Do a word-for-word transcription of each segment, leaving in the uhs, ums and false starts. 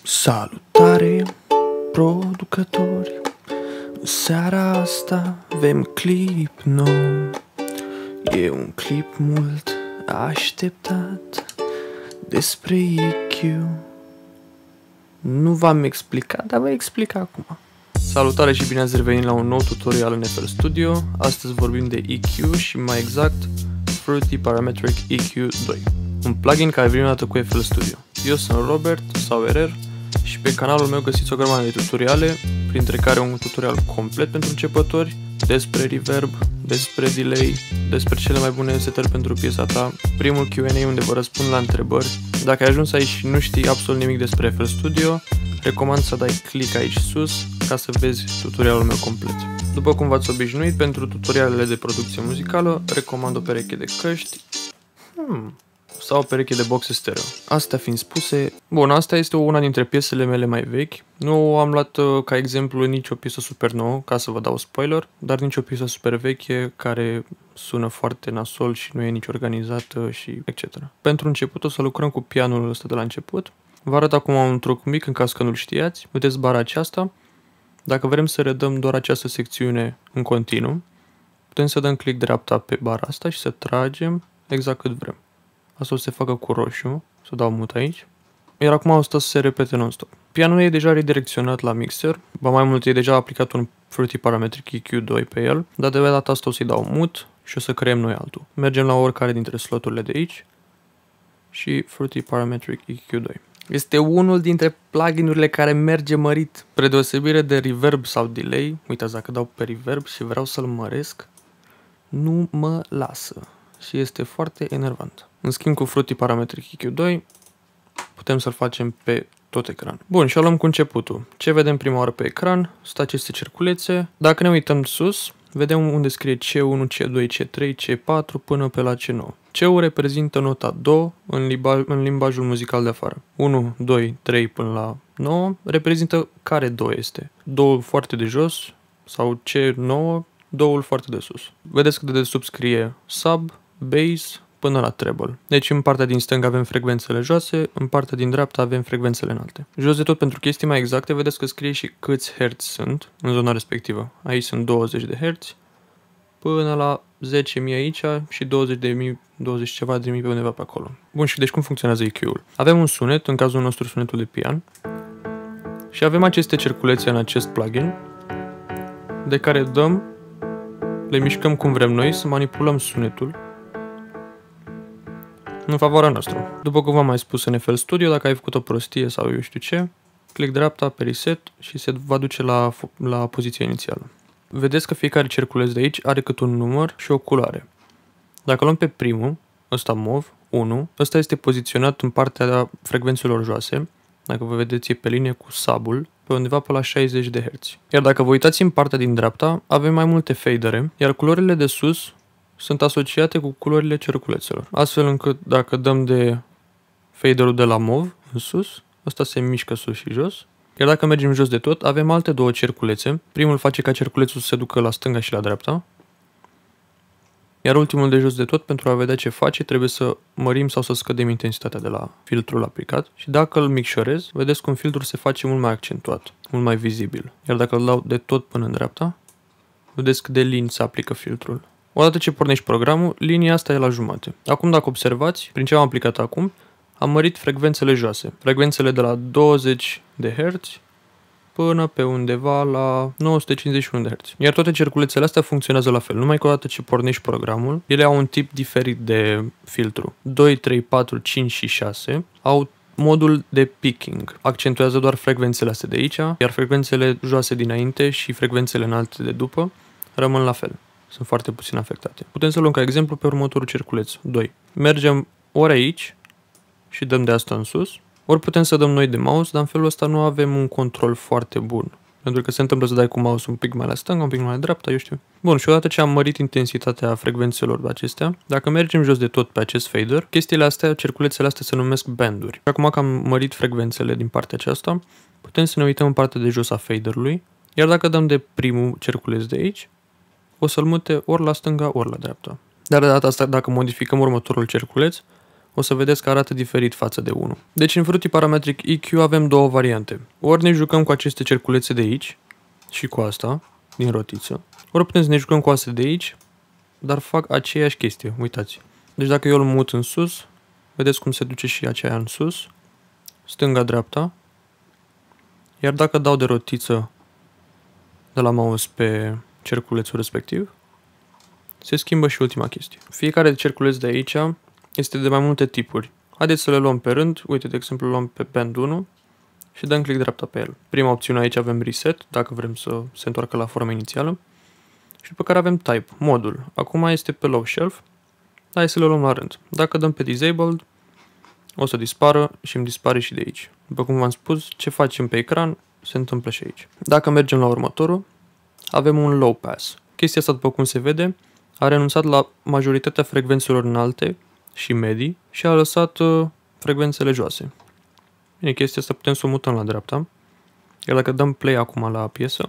Salutare, producători! În seara asta avem clip nou. E un clip mult așteptat despre E Q. Nu v-am explicat, dar vă explic acum. Salutare și bine ați revenit la un nou tutorial în F L Studio. Astăzi vorbim de E Q și mai exact Fruity Parametric E Q doi, un plugin care vine odată cu F L Studio. Eu sunt Robert sau R R și pe canalul meu găsiți o grămadă de tutoriale, printre care un tutorial complet pentru începători despre reverb, despre delay, despre cele mai bune setări pentru piesa ta, primul Q and A unde vă răspund la întrebări. Dacă ai ajuns aici și nu știi absolut nimic despre F L Studio, recomand să dai click aici sus ca să vezi tutorialul meu complet. După cum v-ați obișnuit, pentru tutorialele de producție muzicală, recomand o pereche de căști hmm, sau o pereche de boxe stereo. Astea fiind spuse, bun, asta este una dintre piesele mele mai vechi. Nu am luat ca exemplu nici o piesă super nouă, ca să vă dau spoiler, dar nici o piesă super veche care sună foarte nasol și nu e nici organizată și et cetera. Pentru început o să lucrăm cu pianul ăsta de la început. Vă arăt acum un truc mic în caz că nu-l știați. Vedeți bara aceasta? Dacă vrem să redăm doar această secțiune în continuu, putem să dăm click dreapta pe bara asta și să tragem exact cât vrem. Asta o să se facă cu roșu, să dau mut aici. Iar acum o să se repete non-stop. Pianul e deja redirecționat la mixer, ba mai mult e deja aplicat un Fruity Parametric E Q doi pe el, dar de data asta o să-i dau mut și o să creăm noi altul. Mergem la oricare dintre sloturile de aici și Fruity Parametric E Q doi. Este unul dintre pluginurile care merge mărit, spre deosebire de reverb sau delay. Uitați, dacă dau pe reverb și vreau să-l măresc, nu mă lasă și este foarte enervant. În schimb, cu Fruity Parametric E Q doi putem să-l facem pe tot ecran. Bun, și o luăm cu începutul. Ce vedem prima oară pe ecran? Sunt aceste cerculețe. Dacă ne uităm sus, vedem unde scrie C unu, C doi, C trei, C patru până pe la C nouă. C-ul reprezintă nota Do în, limba, în limbajul muzical de afară. unu, doi, trei până la nouă reprezintă care Do este. Do-ul foarte de jos sau C nouă, Do-ul foarte de sus. Vedeți că de desubt scrie Sub, Bass până la treble. Deci în partea din stânga avem frecvențele joase, în partea din dreapta avem frecvențele înalte. Jos de tot, pentru chestii mai exacte, vedeți că scrie și câți herți sunt în zona respectivă. Aici sunt douăzeci de herți până la zece mii aici și douăzeci de mii, douăzeci ceva de mii pe undeva pe acolo. Bun, și deci cum funcționează E Q-ul? Avem un sunet, în cazul nostru sunetul de pian, și avem aceste cerculețe în acest plugin de care dăm, le mișcăm cum vrem noi, să manipulăm sunetul în favoarea noastră. După cum v-am mai spus în F L Studio, dacă ai făcut o prostie sau eu știu ce, click dreapta pe reset și se va duce la, la poziția inițială. Vedeți că fiecare cerculeț de aici are cât un număr și o culoare. Dacă luăm pe primul, ăsta mov, unu, ăsta este poziționat în partea frecvențelor joase. Dacă vă vedeți, e pe linie cu subul, pe undeva pe la șaizeci de herți. Iar dacă vă uitați în partea din dreapta, avem mai multe fadere, iar culorile de sus sunt asociate cu culorile cerculețelor. Astfel încât dacă dăm de faderul de la mov în sus, ăsta se mișcă sus și jos. Iar dacă mergem jos de tot, avem alte două cerculețe. Primul face ca cerculețul să se ducă la stânga și la dreapta. Iar ultimul de jos de tot, pentru a vedea ce face, trebuie să mărim sau să scădem intensitatea de la filtrul aplicat. Și dacă îl micșorez, vedeți cum filtrul se face mult mai accentuat, mult mai vizibil. Iar dacă îl dau de tot până în dreapta, vedeți cât de lin se aplică filtrul. Odată ce pornești programul, linia asta e la jumate. Acum, dacă observați, prin ce am aplicat acum, am mărit frecvențele joase. Frecvențele de la douăzeci de herți până pe undeva la nouă sute cincizeci și unu de herți. Iar toate cerculețele astea funcționează la fel. Numai că odată ce pornești programul, ele au un tip diferit de filtru. doi, trei, patru, cinci și șase au modul de picking. Accentuează doar frecvențele astea de aici, iar frecvențele joase dinainte și frecvențele înalte de după rămân la fel. Sunt foarte puțin afectate. Putem să luăm ca exemplu pe următorul cerculeț, doi. Mergem ori aici și dăm de asta în sus, ori putem să dăm noi de mouse, dar în felul ăsta nu avem un control foarte bun. Pentru că se întâmplă să dai cu mouse un pic mai la stânga, un pic mai la dreapta, eu știu. Bun, și odată ce am mărit intensitatea frecvențelor acestea, dacă mergem jos de tot pe acest fader, chestiile astea, cerculețele astea se numesc banduri. Și acum că am mărit frecvențele din partea aceasta, putem să ne uităm în partea de jos a faderului, iar dacă dăm de primul cerculeț de aici, o să-l mute ori la stânga, ori la dreapta. Dar de data asta, dacă modificăm următorul cerculeț, o să vedeți că arată diferit față de unu. Deci în Fruity Parametric E Q avem două variante. Ori ne jucăm cu aceste cerculețe de aici și cu asta, din rotiță. Ori putem să ne jucăm cu astea de aici, dar fac aceeași chestie, uitați. Deci dacă eu îl mut în sus, vedeți cum se duce și aceea în sus, stânga-dreapta. Iar dacă dau de rotiță de la mouse pe cerculețul respectiv, se schimbă și ultima chestie. Fiecare cerculeț de aici este de mai multe tipuri. Haideți să le luăm pe rând. Uite, de exemplu, luăm pe band unu și dăm click dreapta pe el. Prima opțiune aici avem reset, dacă vrem să se întoarcă la forma inițială. Și după care avem type, modul. Acum este pe low shelf. Hai să le luăm la rând. Dacă dăm pe disabled, o să dispară și îmi dispare și de aici. După cum v-am spus, ce facem pe ecran se întâmplă și aici. Dacă mergem la următorul, avem un low pass. Chestia asta, după cum se vede, a renunțat la majoritatea frecvențelor înalte și medii și a lăsat uh, frecvențele joase. Bine, chestia asta putem să o mutăm la dreapta. Iar dacă dăm play acum la piesă,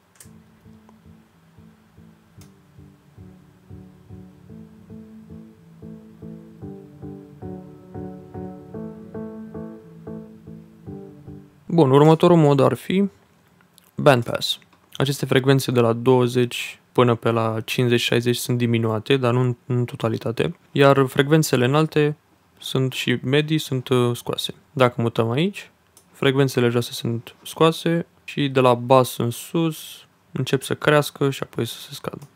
bun, următorul mod ar fi bandpass. Aceste frecvențe de la douăzeci până pe la cincizeci șaizeci sunt diminuate, dar nu în, în totalitate. Iar frecvențele înalte sunt și medii sunt uh, scoase. Dacă mutăm aici, frecvențele joase sunt scoase și de la bas în sus încep să crească și apoi să se scadă.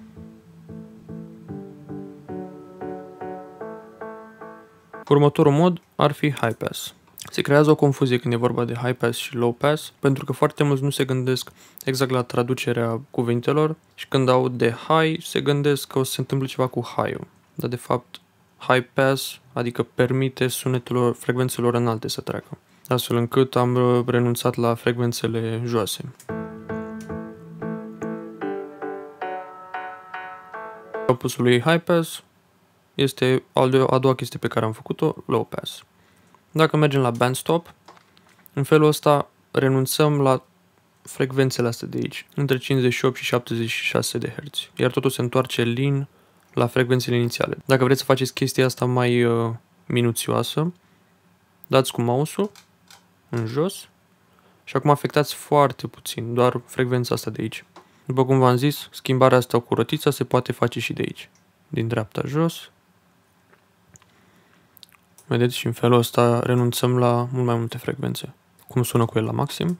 Următorul mod ar fi high pass. Se creează o confuzie când e vorba de high pass și low pass, pentru că foarte mulți nu se gândesc exact la traducerea cuvintelor și când au de high se gândesc că o să se întâmple ceva cu high-ul. Dar de fapt high pass, adică permite sunetelor, frecvențelor înalte să treacă, astfel încât am renunțat la frecvențele joase. Opusul lui high pass este a doua chestie pe care am făcut-o, low pass. Dacă mergem la band stop, în felul ăsta renunțăm la frecvențele astea de aici, între cincizeci și opt și șaptezeci și șase de herți, iar totul se întoarce lin la frecvențele inițiale. Dacă vreți să faceți chestia asta mai uh, minuțioasă, dați cu mouse-ul în jos și acum afectați foarte puțin, doar frecvența asta de aici. După cum v-am zis, schimbarea asta cu rotița se poate face și de aici, din dreapta jos. Vedeți, și în felul ăsta renunțăm la mult mai multe frecvențe. Cum sună cu el la maxim.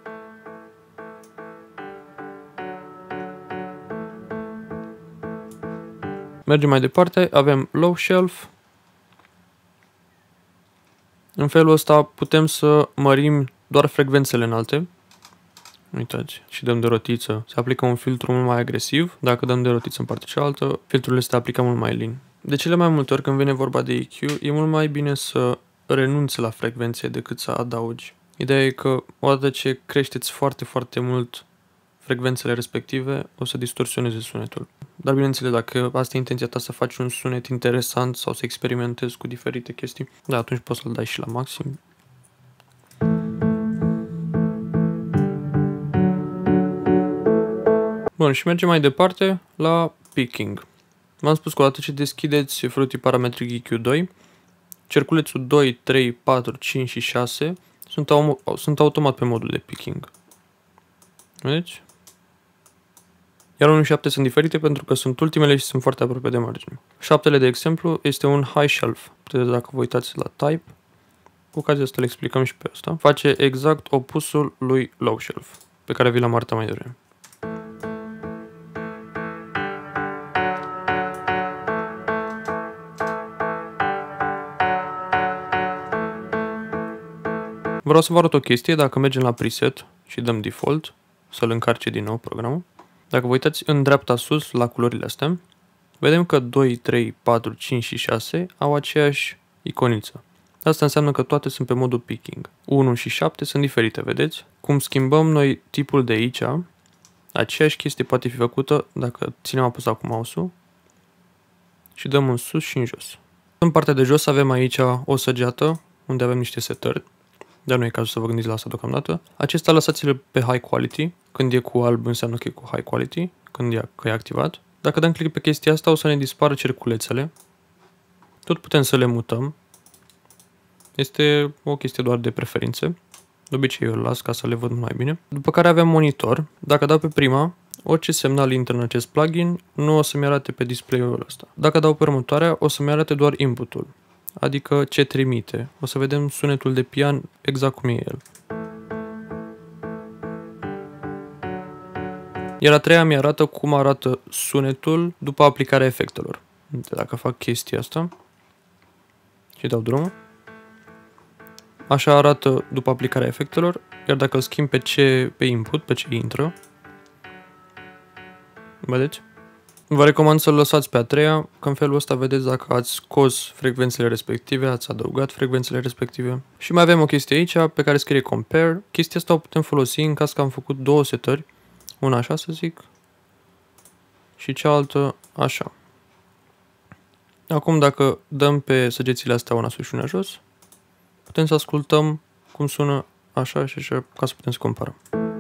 Mergem mai departe, avem low shelf. În felul ăsta putem să mărim doar frecvențele înalte. Uitați, și dăm de rotiță. Se aplică un filtru mult mai agresiv. Dacă dăm de rotiță în partea cealaltă, filtrul este aplicat mult mai lin. De cele mai multe ori când vine vorba de E Q, e mult mai bine să renunți la frecvențe decât să adaugi. Ideea e că odată ce creșteți foarte, foarte mult frecvențele respective, o să distorsioneze sunetul. Dar bineînțeles, dacă asta e intenția ta, să faci un sunet interesant sau să experimentezi cu diferite chestii, da, atunci poți să-l dai și la maxim. Bun, și mergem mai departe la picking. V-am spus că odată ce deschideți Fruity Parametric E Q doi, cerculețul doi, trei, patru, cinci și șase sunt, au sunt automat pe modul de picking. Vedeți? Iar unu și șapte sunt diferite pentru că sunt ultimele și sunt foarte aproape de margine. șaptele, de exemplu, este un high shelf. Puteți, dacă vă uitați la type, cu ocazia asta le explicăm și pe asta. Face exact opusul lui low shelf, pe care vi l-am arătat mai devreme. Vreau să vă arăt o chestie. Dacă mergem la preset și dăm default, să-l încarce din nou programul. Dacă vă uitați în dreapta sus la culorile astea, vedem că doi, trei, patru, cinci și șase au aceeași iconiță. Asta înseamnă că toate sunt pe modul picking. unu și șapte sunt diferite, vedeți? Cum schimbăm noi tipul de aici, aceeași chestie poate fi făcută dacă ținem apăsat cu mouse-ul și dăm în sus și în jos. În partea de jos avem aici o săgeată unde avem niște setări. Dar nu e cazul să vă gândiți la asta deocamdată. Acesta lăsați-l pe high quality. Când e cu alb înseamnă că e cu high quality, când e, că e activat. Dacă dăm click pe chestia asta o să ne dispară cerculețele. Tot putem să le mutăm. Este o chestie doar de preferințe. De obicei eu îl las ca să le văd mai bine. După care avem monitor. Dacă dau pe prima, orice semnal intră în acest plugin nu o să-mi arate pe display-ul ăsta. Dacă dau pe următoarea, o să-mi arate doar input-ul, adică ce trimite. O să vedem sunetul de pian exact cum e el. Iar a treia mi arată cum arată sunetul după aplicarea efectelor. Dacă fac chestia asta și dau drumul, așa arată după aplicarea efectelor, iar dacă îl schimb pe ce pe input, pe ce intră, vedeți? Vă recomand să-l lăsați pe a treia, că în felul ăsta vedeți dacă ați scos frecvențele respective, ați adăugat frecvențele respective. Și mai avem o chestie aici pe care scrie compare. Chestia asta o putem folosi în caz că am făcut două setări, una așa să zic și cealaltă așa. Acum dacă dăm pe săgețile astea una sus și una jos, putem să ascultăm cum sună așa și așa ca să putem să comparăm.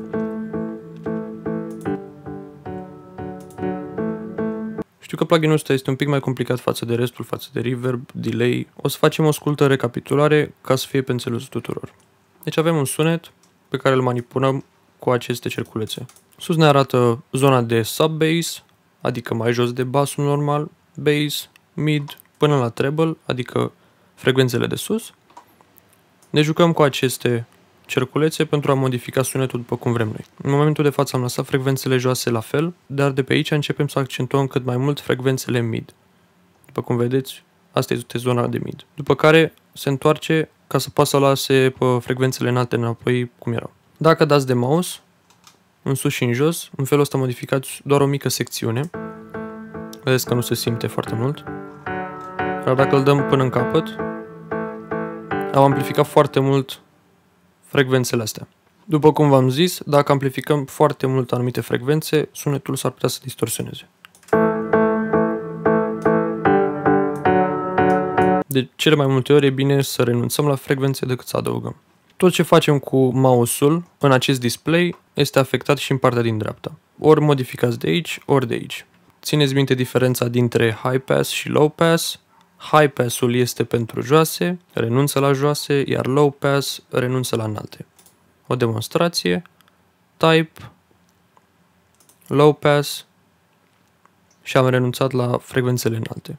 Știu că pluginul ăsta este un pic mai complicat față de restul, față de reverb, delay. O să facem o scurtă recapitulare ca să fie pe înțelesul tuturor. Deci avem un sunet pe care îl manipulăm cu aceste cerculețe. Sus ne arată zona de sub-bass, adică mai jos de basul normal, bass, mid, până la treble, adică frecvențele de sus. Ne jucăm cu aceste cerculețe pentru a modifica sunetul după cum vrem noi. În momentul de față am lăsat frecvențele joase la fel, dar de pe aici începem să accentuăm cât mai mult frecvențele mid. După cum vedeți, asta este zona de mid. După care se întoarce ca să poată să lase pe frecvențele înalte înapoi cum erau. Dacă dați de mouse, în sus și în jos, în felul ăsta modificați doar o mică secțiune. Vedeți că nu se simte foarte mult. Dar dacă îl dăm până în capăt, am amplificat foarte mult frecvențele astea. După cum v-am zis, dacă amplificăm foarte mult anumite frecvențe, sunetul s-ar putea să distorsioneze. De cele mai multe ori e bine să renunțăm la frecvențe decât să adăugăm. Tot ce facem cu mouse-ul în acest display este afectat și în partea din dreapta. Ori modificați de aici, ori de aici. Țineți minte diferența dintre high pass și low pass. High pass-ul este pentru joase, renunță la joase, iar low pass renunță la înalte. O demonstrație, type, low pass și am renunțat la frecvențele înalte.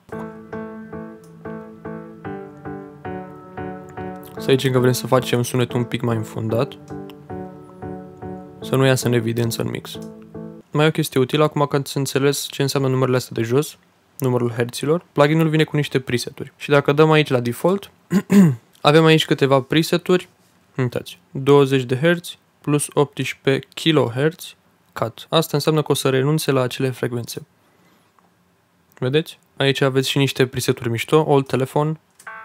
Să zicem că vrem să facem sunetul un pic mai înfundat, să nu iasă în evidență în mix. Mai e o chestie utilă, acum că ați înțeles ce înseamnă numerele astea de jos, numărul herților, pluginul vine cu niște preseturi. Și dacă dăm aici la default, avem aici câteva preseturi, uitați, douăzeci de herți plus optsprezece kilohertz cut. Asta înseamnă că o să renunțe la acele frecvențe. Vedeți? Aici aveți și niște preseturi mișto, old telefon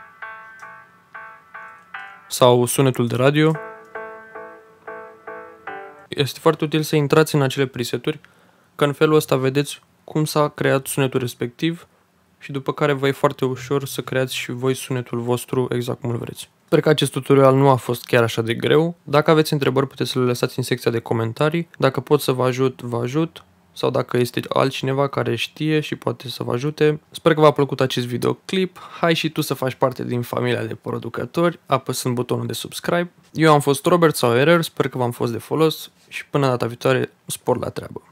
sau sunetul de radio. Este foarte util să intrați în acele preseturi, că în felul ăsta vedeți cum s-a creat sunetul respectiv și după care vă e foarte ușor să creați și voi sunetul vostru exact cum îl vreți. Sper că acest tutorial nu a fost chiar așa de greu. Dacă aveți întrebări puteți să le lăsați în secția de comentarii. Dacă pot să vă ajut, vă ajut. Sau dacă este altcineva care știe și poate să vă ajute. Sper că v-a plăcut acest videoclip. Hai și tu să faci parte din familia de producători, apăsând butonul de subscribe. Eu am fost Robert sau Error, sper că v-am fost de folos și până data viitoare, spor la treabă.